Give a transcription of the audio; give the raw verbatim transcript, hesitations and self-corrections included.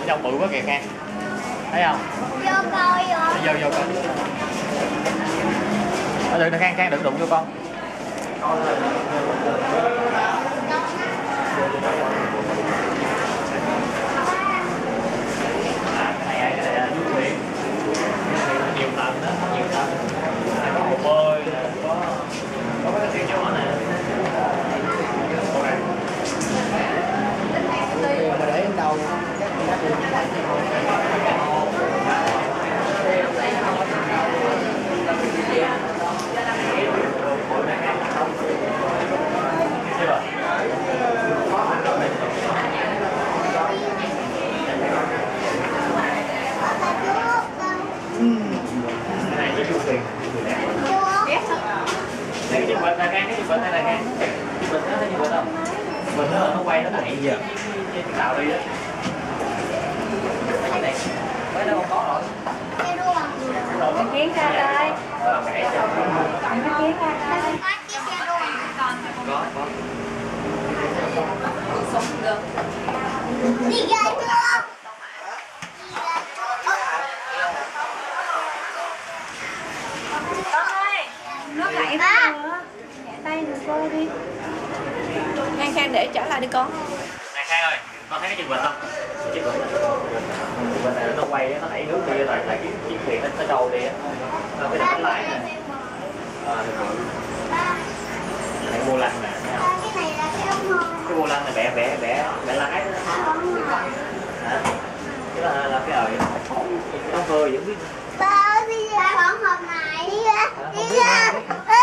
trong bự quá kìa Khang. Thấy không? Vô coi rồi. Vô vô coi. Ở đừng Khang Khang đừng đụng vô con. Nhiều tầng đó, nhiều tầng. Có hồ bơi nè, có có cái thuyền nhỏ nè. Mà để đến đâu Này cái du thuyền. Đây cái chiếc vịt này Khang, cái chiếc vịt này này Khang. Chiếc vịt nó thấy chiếc vịt không? Vịt nó nó quay nó đẩy giờ. Cái tạo đi đó. Cái này. Cái đó không có rồi. Cái kiến ra đây. Có làm rẻ cho. Cái kiến ra đây. Có chiếc xe đua. Có, có. Đi ra chưa? Con ơi, nó lại ba. Nhẹ tay rồi cô đi. Khang Khang để trở lại đi con. Này Khang ơi, con thấy cái chiếc vịt không? Chiếc vịt này. Chiếc vịt này nó quay nó đẩy nước đi rồi lại cái chiếc thuyền nó trâu đi á. Nó cái đánh lái nè. À, được rồi. Cái vô lăng nè, thấy không? Cái này là cái ống hôn. Cái vô lăng này bẻ bẻ bẻ bẻ lái đó. Hả? Cái là là cái ời. Nó hơi vẫn biết. Ba ơi, đi ra khoảng hộp này đi ra. Đi ra.